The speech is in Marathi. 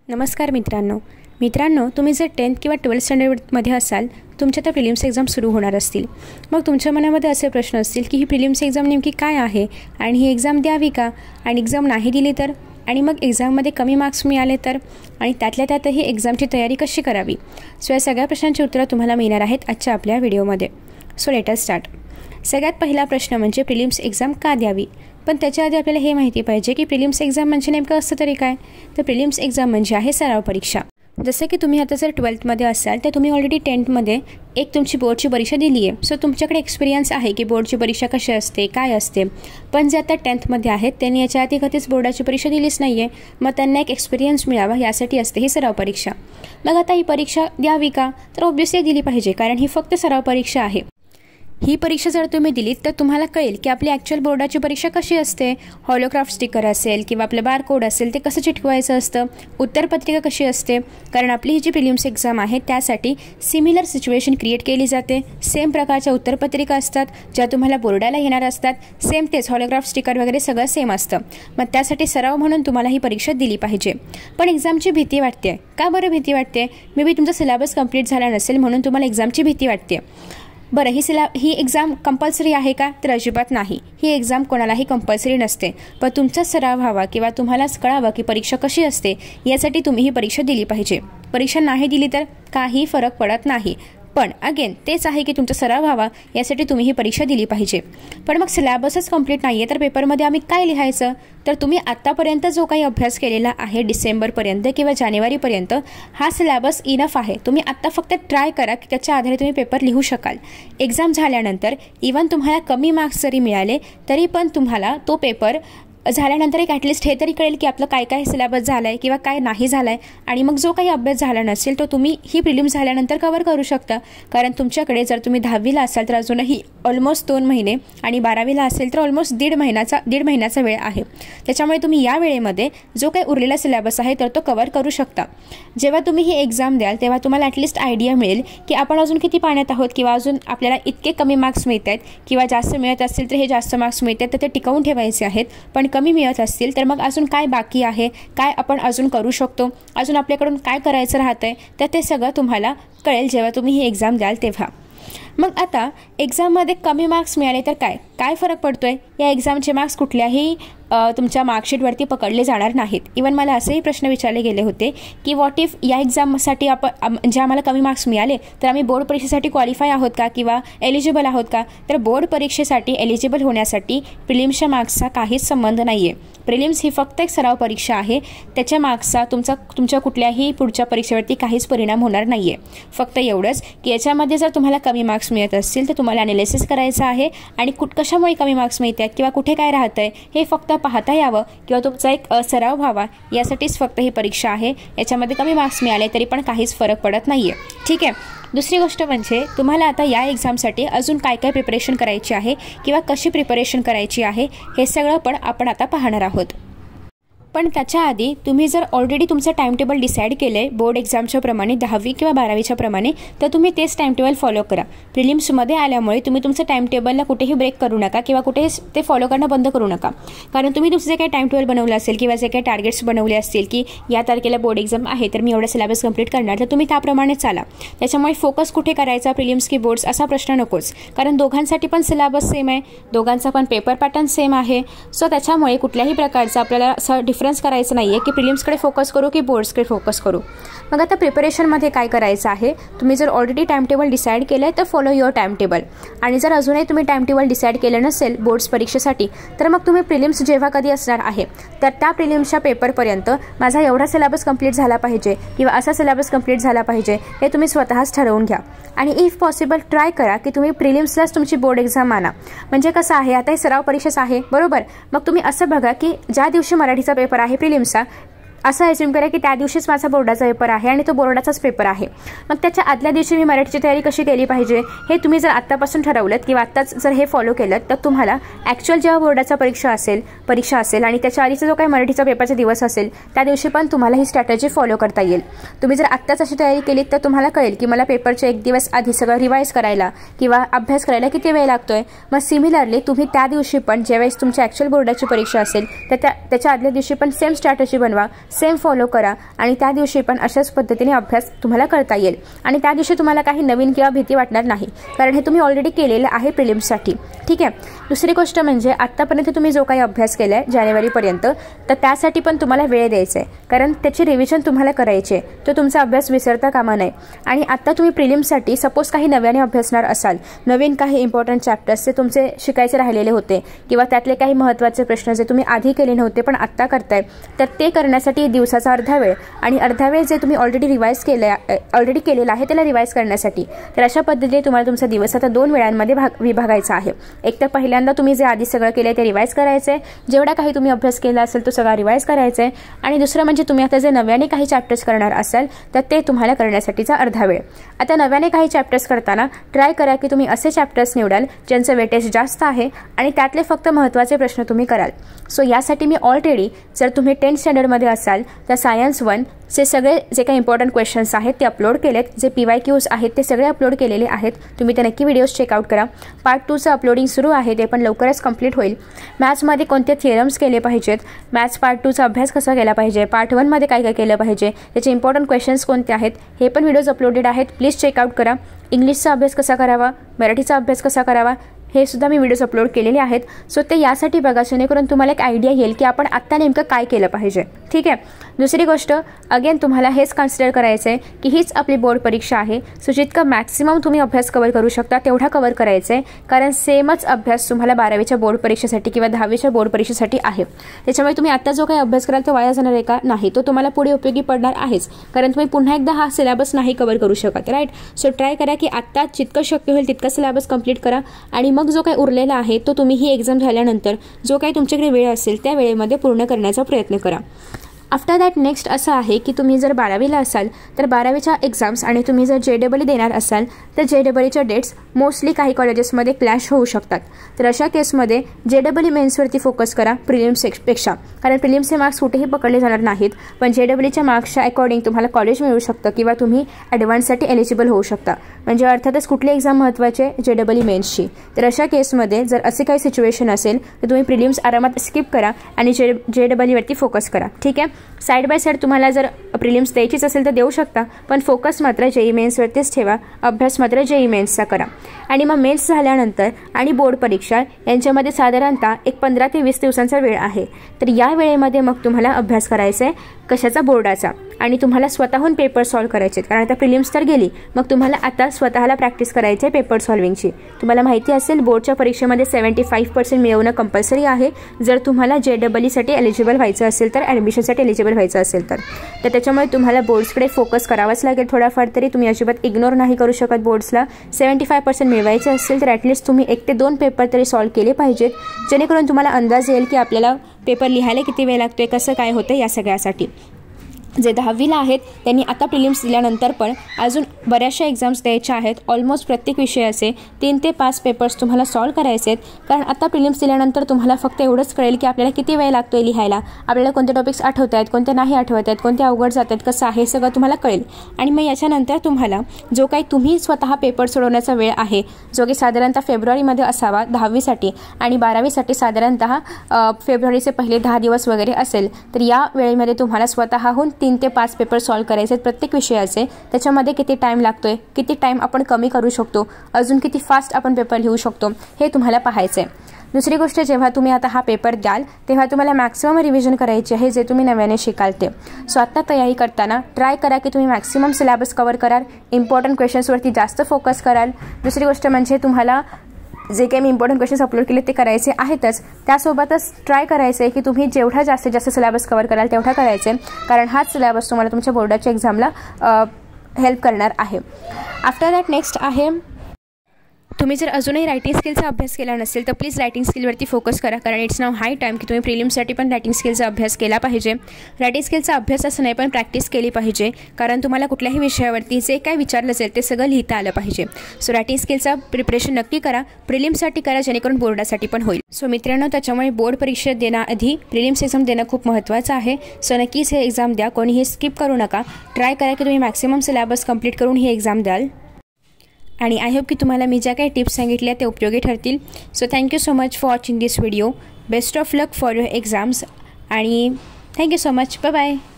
नमस्कार मित्रांनो तुम्ही जर 10th किंवा 12th स्टँडर्डमध्ये असाल, तुमच्या तर प्रिलिम्स एक्झाम सुरू होणार असतील। मग तुमच्या मनामध्ये असे प्रश्न असतील की ही प्रिलिम्स एक्झाम नेमकी काय आहे आणि ही एक्झाम द्यावी का, आणि एक्झाम नाही दिली तर, आणि मग एक्झाममध्ये कमी मार्क्स मिळाले तर, आणि त्यातल्या त्यातही एक्झामची तयारी कशी करावी। सो या सगळ्या प्रश्नांची उत्तरं तुम्हाला मिळणार आहेत आजच्या आपल्या व्हिडिओमध्ये। So let us start. सगळ्यात पहिला प्रश्न म्हणजे प्रिलिम्स एक्झाम का द्यावी। पण त्याच्या आधी आपल्याला हे माहिती पाहिजे की प्रिलिम्स एक्झाम म्हणजे नेमकं असतं तरी काय। तर प्रिलिम्स एक्झाम म्हणजे आहे सराव परीक्षा। जसं की तुम्ही आता जर 12thमध्ये असाल तर तुम्ही ऑलरेडी 10thमध्ये एक तुमची बोर्डची परीक्षा दिली आहे। सो तुमच्याकडे एक्सपिरियन्स आहे की बोर्डची परीक्षा कशी असते, काय असते। पण जे आता 10thमध्ये आहेत त्यांनी याच्या आधी कधीच बोर्डाची परीक्षा दिलीच नाही आहे, मग त्यांना एक एक्सपिरियन्स मिळावा यासाठी असते ही सराव परीक्षा। मग आता ही परीक्षा द्यावी का, तर ऑब्व्हियसली दिली पाहिजे, कारण ही फक्त सराव परीक्षा आहे। ही परीक्षा जर तुम्ही दिलीत तर तुम्हाला कळेल की आपली ॲक्च्युअल बोर्डाची परीक्षा कशी असते। हॉलोग्राफ स्टिकर असेल किंवा आपलं बारकोड असेल ते कसं चिटकवायचं असतं, उत्तरपत्रिका कशी असते, कारण आपली ही जी प्रिलिम्स एक्झाम आहे त्यासाठी सिमिलर सिच्युएशन क्रिएट केली जाते। सेम प्रकारच्या उत्तरपत्रिका असतात ज्या तुम्हाला बोर्डाला येणार असतात, सेम तेच हॉलोग्राफ स्टिकर वगैरे सगळं सेम असतं। मग त्यासाठी सराव म्हणून तुम्हाला ही परीक्षा दिली पाहिजे। पण एक्झामची भीती वाटते का बरं भीती वाटते? मे बी तुमचा सिलेबस कंप्लीट झाला नसेल म्हणून तुम्हाला एक्झामची भीती वाटते। बरं, ही एक्झाम कंपल्सरी आहे का, तर अजिबात नाही। ही एक्झाम कोणालाही कंपल्सरी नसते, पण तुमचा सराव व्हावा किंवा तुम्हालाच कळावं की परीक्षा कशी असते यासाठी तुम्ही ही परीक्षा दिली पाहिजे। परीक्षा नाही दिली तर काही फरक पडत नाही, पण अगेन तेच आहे की तुमचा सराव व्हावा यासाठी तुम्ही ही परीक्षा दिली पाहिजे। पण मग सिलेबसच कंप्लीट नाही आहे तर पेपरमध्ये आम्ही काय लिहायचं? तर तुम्ही आत्तापर्यंत जो काही अभ्यास केलेला आहे डिसेंबरपर्यंत किंवा जानेवारीपर्यंत हा सिलेबस इनफ आहे। तुम्ही आत्ता फक्त ट्राय करा की त्याच्या आधारे तुम्ही पेपर लिहू शकाल। एक्झाम झाल्यानंतर इवन तुम्हाला कमी मार्क्स जरी मिळाले तरी पण तुम्हाला तो पेपर झाल्यानंतर एक ॲटलिस्ट हे तरी कळेल की आपलं काय काय सिलेबस झालं आहे किंवा काय नाही झालं आहे, आणि मग जो काही अभ्यास झाला नसेल तो तुम्ही ही प्रिलिम्स झाल्यानंतर कवर करू शकता। कारण तुमच्याकडे जर तुम्ही 10वीला असाल तर अजूनही ऑलमोस्ट 2 महिने, आणि 12वीला असेल तर ऑलमोस्ट दीड महिन्याचा वेळ आहे। त्याच्यामुळे तुम्ही या वेळेमध्ये जो काही उरलेला सिलेबस आहे तर तो कवर करू शकता। जेव्हा तुम्ही ही एक्झाम द्याल तेव्हा तुम्हाला ॲटलिस्ट आयडिया मिळेल की आपण अजून किती पाण्यात आहोत, किंवा अजून आपल्याला इतके कमी मार्क्स मिळत आहेत, किंवा जास्त मिळत असतील तर हे जास्त मार्क्स मिळत आहेत तर ते टिकवून ठेवायचे आहेत, पण कमी मिळत असतील तर मग अजून काय बाकी आहे, काय आपण अजून करू शकतो, अजून आपल्याकडून काय करायचं राहतंय, तर ते सगळं तुम्हाला कळेल जेव्हा तुम्ही ही एक्झाम द्याल तेव्हा। मग आता एक्झाममध्ये कमी मार्क्स मिळाले तर काय फरक पडतोय? या एक्झामचे मार्क्स कुठल्याही तुमच्या मार्कशीटवरती पकडले जाणार नाहीत। इवन मला असेही प्रश्न विचारले गेले होते की व्हॉट इफ या एक्झामसाठी म्हणजे आम्हाला कमी मार्क्स मिळाले तर आम्ही बोर्ड परीक्षेसाठी क्वालिफाय आहोत का किंवा एलिजिबल आहोत का? तर बोर्ड परीक्षेसाठी एलिजिबल होण्यासाठी प्रिलिम्सच्या मार्क्सचा काहीच संबंध नाही आहे। प्रिलिम्स ही फक्त एक सराव परीक्षा आहे, त्याच्या मार्क्सचा तुमच्या कुठल्याही पुढच्या परीक्षेवरती काहीच परिणाम होणार नाही आहे। फक्त एवढंच की याच्यामध्ये जर तुम्हाला कमी मार्क्स मिळत असतील तर तुम्हाला ॲनालिसिस करायचं आहे, आणि कशामुळे कमी मार्क्स मिळत आहेत किंवा कुठे काय राहतं आहे हे फक्त पाहता यावं किंवा तुमचा एक सराव व्हावा यासाठीच फक्त ही परीक्षा आहे। याच्यामध्ये कमी मार्क्स मिळाले तरी पण काहीच फरक पडत नाही आहे, ठीक आहे। दुसरी गोष्ट म्हणजे तुम्हाला आता या एक्झामसाठी अजून काय काय प्रिपरेशन करायची आहे किंवा कशी प्रिपरेशन करायची आहे हे सगळं पण आपण आता पाहणार आहोत। पण त्याच्या आधी तुम्ही जर ऑलरेडी तुमचं टाइम टेबल डिसाईड केलं आहे बोर्ड एक्झामच्या प्रमाणे 10वी किंवा 12वीच्या प्रमाणे, तर तुम्ही तेच टाइम टेबल फॉलो करा। प्रिलिम्समध्ये आल्यामुळे तुम्ही तुमचं टाइम टेबलला कुठेही ब्रेक करू नका किंवा कुठेही ते फॉलो करणं बंद करू नका, कारण तुम्ही तुमचं जे काही टाइम टेबल बनवलं असेल किंवा जे काही टार्गेट्स बनवले असतील की या तारखेला बोर्ड एक्झाम आहे तर मी एवढा सिलेबस कंप्लीट करणार, तर तुम्ही त्याप्रमाणे चाला। त्याच्यामुळे फोकस कुठे करायचा, प्रिलिम्स की बोर्ड्स असा प्रश्न नकोच, कारण दोघांसाठी पण सिलेबस सेम आहे, दोघांचा पण पेपर पॅटर्न सेम आहे। सो त्याच्यामुळे कुठल्याही प्रकारचा आपल्याला असं डिफरन्स करायचं नाही आहे की प्रिलिम्सकडे फोकस करू की बोर्ड्सकडे फोकस करू। मग आता प्रिपरेशनमध्ये काय करायचं आहे, तुम्ही जर ऑलरेडी टाइम टेबल डिसाईड केलं आहे तर फॉलो युअर टाइम टेबल, आणि जर अजूनही तुम्ही टाइम टेबल डिसाईड केलं नसेल बोर्ड्स परीक्षेसाठी तर मग तुम्ही प्रिलिम्स जेव्हा कधी असणार आहे तर त्या प्रिलिम्सच्या पेपरपर्यंत माझा एवढा सिलेबस कंप्लीट झाला पाहिजे किंवा असा सिलेबस कंप्लीट झाला पाहिजे हे तुम्ही स्वतःच ठरवून घ्या, आणि इफ पॉसिबल ट्राय करा की तुम्ही प्रिलिम्सलाच तुमची बोर्ड एक्झाम माना। म्हणजे कसं आहे, आता हे सराव परीक्षाच आहे बरोबर, मग तुम्ही असं बघा की ज्या दिवशी मराठीचा पेपर आहे प्रिलिम्सचा, असं अज्युम करा की त्या दिवशीच माझा बोर्डाचा पेपर आहे आणि तो बोर्डाचाच पेपर आहे, मग त्याच्या आदल्या दिवशी मी मराठीची तयारी कशी केली पाहिजे हे तुम्ही जर आत्तापासून ठरवलं किंवा आत्ताच जर हे फॉलो केलं तर तुम्हाला ॲक्च्युअल जेव्हा बोर्डाचा परीक्षा असेल आणि त्याच्या आधीचा जो काही मराठीचा पेपरचा दिवस असेल त्या दिवशी पण तुम्हाला ही स्ट्रॅटेजी फॉलो करता येईल। तुम्ही जर आत्ताच अशी तयारी केली तर तुम्हाला कळेल की मला पेपरच्या एक दिवस आधी सगळं रिवाईज करायला किंवा अभ्यास करायला किती वेळ लागतोय। मग सिमिलरली तुम्ही त्या दिवशी पण ज्यावेळेस तुमची ॲक्च्युअल बोर्डाची परीक्षा असेल तर त्याच्या आदल्या दिवशी पण सेम स्ट्रॅटेजी बनवा सेम फॉलो करा आणि त्या दिवशी पण अशाच पद्धतीने अभ्यास तुम्हाला करता येईल आणि त्या दिवशी तुम्हाला काही नवीन किंवा भीती वाटणार नाही, कारण हे तुम्ही ऑलरेडी केलेलं आहे प्रिलिम्ससाठी. ठीक आहे. दुसरी गोष्ट म्हणजे आत्तापर्यंत तुम्ही जो काही अभ्यास केला आहे जानेवारीपर्यंत, तर त्यासाठी पण तुम्हाला वेळ द्यायचा आहे, कारण त्याची रिव्हिजन तुम्हाला करायची आहे. तो तुमचा अभ्यास विसरता कामा नये. आणि आत्ता तुम्ही प्रिलिम्ससाठी सपोज काही नव्याने अभ्यासणार असाल, नवीन काही इम्पॉर्टंट चॅप्टर्स जे तुमचे शिकायचे राहिलेले होते किंवा त्यातले काही महत्त्वाचे प्रश्न जे तुम्ही आधी केले नव्हते पण आत्ता करताय, तर ते करण्यासाठी दिवसाचा अर्धा वेळ आणि अर्धा वेळ जे तुम्ही ऑलरेडी केलेला आहे त्याला रिवाईज करण्यासाठी. तर अशा पद्धतीने तुम्हाला तुमचा दिवस आता 2 वेळांमध्ये विभागायचा आहे. एक तर पहिल्यांदा तुम्ही जे आधी सगळं केलं ते रिवाईज करायचं आहे, जेवढा काही तुम्ही अभ्यास केला असेल तो सगळा रिवाईज करायचा आहे. आणि दुसरं म्हणजे तुम्ही आता जे नव्याने काही चॅप्टर्स करणार असाल तर ते तुम्हाला करण्यासाठीचा अर्धा वेळ. आता नव्याने काही चॅप्टर्स करताना ट्राय करा की तुम्ही असे चॅप्टर्स निवडाल ज्यांचं वेटेज जास्त आहे आणि त्यातले फक्त महत्त्वाचे प्रश्न तुम्ही कराल. सो यासाठी मी ऑलरेडी जर तुम्ही 10th स्टँडर्डमध्ये असाल तर सायन्स 1 चे सगळे जे काही इम्पॉर्टंट क्वेश्चन्स आहेत ते अपलोड केलेत, जे PYQs आहेत ते सगळे अपलोड केलेले आहेत. तुम्ही ते नक्की व्हिडिओज चेकआउट करा. पार्ट 2चं अपलोडिंग सुरू आहे, ते पण लवकरच कंप्लीट होईल. मॅथ्समध्ये कोणते थिअरम्स केले पाहिजेत, मॅथ्स पार्ट 2चा अभ्यास कसा केला पाहिजे, पार्ट 1मध्ये काय काय केलं पाहिजे, त्याचे इम्पॉर्टंट क्वेश्चन्स कोणते आहेत, हे पण व्हिडिओज अपलोडेड आहेत. प्लीज चेकआउट करा. इंग्लिशचा अभ्यास कसा करावा, मराठीचा अभ्यास कसा करावा, हे सुद्धा मी व्हिडिओज अपलोड केलेले आहेत. सो ते यासाठी बघा जेणेकरून तुम्हाला एक आयडिया येईल की आपण आत्ता नेमकं काय केलं पाहिजे. ठीक आहे. दुसरी गोष्ट अगेन तुम्हाला हेच कन्सिडर करायचं आहे की हीच आपली बोर्ड परीक्षा आहे. सो जितकं मॅक्सिमम तुम्ही अभ्यास कव्हर करू शकता तेवढा कव्हर करायचं आहे, कारण सेमच अभ्यास तुम्हाला 12वीच्या बोर्ड परीक्षेसाठी किंवा 10वीच्या बोर्ड परीक्षेसाठी आहे. त्याच्यामुळे तुम्ही आत्ता जो काही अभ्यास कराल तो वाया जाणार आहे का? नाही, तो तुम्हाला पुढे उपयोगी पडणार आहेच, कारण तुम्ही पुन्हा एकदा हा सिलेबस नाही कव्हर करू शकत. राईट. सो ट्राय करा की आत्ता जितकं शक्य होईल तितकं सिलेबस कंप्लीट करा आणि मग जो काही उरलेला आहे तो तुम्ही ही एक्झाम झाल्यानंतर जो काही तुमच्याकडे वेळ असेल त्या वेळेमध्ये पूर्ण करण्याचा प्रयत्न करा. आफ्टर दॅट नेक्स्ट असं आहे की तुम्ही जर 12वीला असाल तर 12वीच्या एक्झाम्स आणि तुम्ही जर JEE देणार असाल तर JEEच्या डेट्स मोस्टली काही कॉलेजेसमध्ये क्लॅश होऊ शकतात. तर अशा केसमध्ये JEE मेन्सवरती फोकस करा प्रिलिम्सपेक्षा, कारण प्रिलिम्सचे मार्क्स कुठेही पकडले जाणार नाहीत, पण JEEच्या मार्क्सच्या अकॉर्डिंग तुम्हाला कॉलेज मिळू शकतं किंवा तुम्ही ॲडव्हान्ससाठी एलिजिबल होऊ शकता. म्हणजे अर्थातच कुठली एक्झाम महत्त्वाची, JEE मेन्सची. तर अशा केसमध्ये जर असे काही सिच्युएशन असेल तर तुम्ही प्रिलिम्स आरामात स्किप करा आणि JEEवरती फोकस करा. ठीक आहे. साईड बाय साईड तुम्हाला जर प्रिलिम्स द्यायचीच असेल तर देऊ शकता, पण फोकस मात्र JEE मेन्सवरतीच ठेवा. अभ्यास मात्र JEE मेन्सचा करा. आणि मग मेन्स झाल्यानंतर आणि बोर्ड परीक्षा यांच्यामध्ये साधारणतः एक 15 ते 20 दिवसांचा वेळ आहे. तर या वेळेमध्ये मग तुम्हाला अभ्यास करायचा आहे कशाचा, बोर्डाचा. आणि तुम्हाला स्वतःहून पेपर सॉल्व्ह करायचे आहेत, कारण आता प्रिलिम्स तर गेली, मग तुम्हाला आता स्वतःला प्रॅक्टिस करायची आहे पेपर सॉल्विंगची. तुम्हाला माहिती असेल बोर्डच्या परीक्षेमध्ये 75% मिळवणं कंपल्सरी आहे जर तुम्हाला JEEसाठी एलिजिबल व्हायचं असेल तर, ॲडमिशनसाठी एलिजिबल व्हायचं असेल तर. त्याच्यामुळे तुम्हाला बोर्ड्सकडे फोकस करावाच लागेल थोडाफार तरी. तुम्ही अजिबात इग्नोर नाही करू शकत बोर्ड्सला. 75% मिळवायचे असेल तर ॲटलिस्ट तुम्ही 1 ते 2 पेपर तरी सॉल्व्ह केले पाहिजेत, जेणेकरून तुम्हाला अंदाज येईल की आपल्याला पेपर लिहायला किती वेळ लागतोय, कसं काय होतं या सगळ्यासाठी. जे 10वीला आहेत त्यांनी आता प्रिलिम्स दिल्यानंतर पण अजून बऱ्याचशा एक्झाम्स द्यायच्या आहेत. ऑलमोस्ट प्रत्येक विषयाचे 3 ते 5 पेपर्स तुम्हाला सॉल्व्ह करायचे आहेत, कारण आता प्रिलिम्स दिल्यानंतर तुम्हाला फक्त एवढंच कळेल की आपल्याला किती वेळ लागतोय लिहायला, आपल्याला कोणते टॉपिक्स आठवत आहेत, कोणते नाही आठवत आहेत, कोणते अवघड जात आहेत, कसं आहे सगळं तुम्हाला कळेल. आणि मग याच्यानंतर तुम्हाला जो काही तुम्ही स्वतः पेपर सोडवण्याचा वेळ आहे, जो की साधारणतः फेब्रुवारीमध्ये असावा 10वीसाठी आणि 12वीसाठी साधारणतः फेब्रुवारीचे पहिले 10 दिवस वगैरे असेल, तर या वेळेमध्ये तुम्हाला स्वतःहून 3 ते 5 पेपर सॉल्व्ह करायचे आहेत प्रत्येक विषयाचे. त्याच्यामध्ये किती टाईम लागतोय, किती टाईम आपण कमी करू शकतो, अजून किती फास्ट आपण पेपर लिहू शकतो, हे तुम्हाला पाहायचं आहे. दुसरी गोष्ट, जेव्हा तुम्ही आता हा पेपर द्याल तेव्हा तुम्हाला मॅक्सिमम रिव्हिजन करायची आहे जे तुम्ही नव्याने शिकाल ते. सो आत्ता तयारी करताना ट्राय करा की तुम्ही मॅक्सिमम सिलेबस कव्हर कराल, इम्पॉर्टंट क्वेश्चन्सवरती जास्त फोकस कराल. दुसरी गोष्ट म्हणजे तुम्हाला जे काही मी इम्पॉर्टंट क्वेश्चन्स अपलोड केले ते करायचे आहेतच, त्यासोबतच ट्राय करायचं आहे की तुम्ही जेवढा जास्तीत जास्त सिलेबस कव्हर कराल तेवढा करायचे, कारण हाच सिलेबस तुम्हाला तुमच्या बोर्डाच्या एक्झामला हेल्प करणार आहे. आफ्टर दॅट नेक्स्ट आहे, तुम्ही जर अजूनही रायटिंग स्किलचा अभ्यास केला नसेल तर प्लीज रायटिंग स्किलवरती फोकस करा, कारण इट्स नाव हाय टाईम की तुम्ही प्रिलिम्ससाठी पण रायटिंग स्किलचा अभ्यास केला पाहिजे. रायटिंग स्किलचा अभ्यास असं नाही, पण प्रॅक्टिस केली पाहिजे, कारण तुम्हाला कुठल्याही विषयावरती जे काय विचारलं असेल ते सगळं लिहिता आलं पाहिजे. सो रायटिंग स्किलचा प्रिपरेशन नक्की करा, प्रिलिम्ससाठी करा, जेणेकरून बोर्डासाठी पण होईल. सो मित्रांनो, त्याच्यामुळे बोर्ड परीक्षा देण्याआधी प्रिलिम्स एक्झाम देणं खूप महत्त्वाचं आहे. सो नक्कीच हे एक्झाम द्या, कोणीही स्किप करू नका. ट्राय करा की तुम्ही मॅक्सिमम सिलेबस कंप्लीट करून ही एक्झाम द्याल. आणि आय होप की तुम्हाला मी ज्या काही टिप्स सांगितल्या ते उपयोगी ठरतील. So thank you so much for watching this video. Best of luck for your exams आणि thank you so much. Bye bye.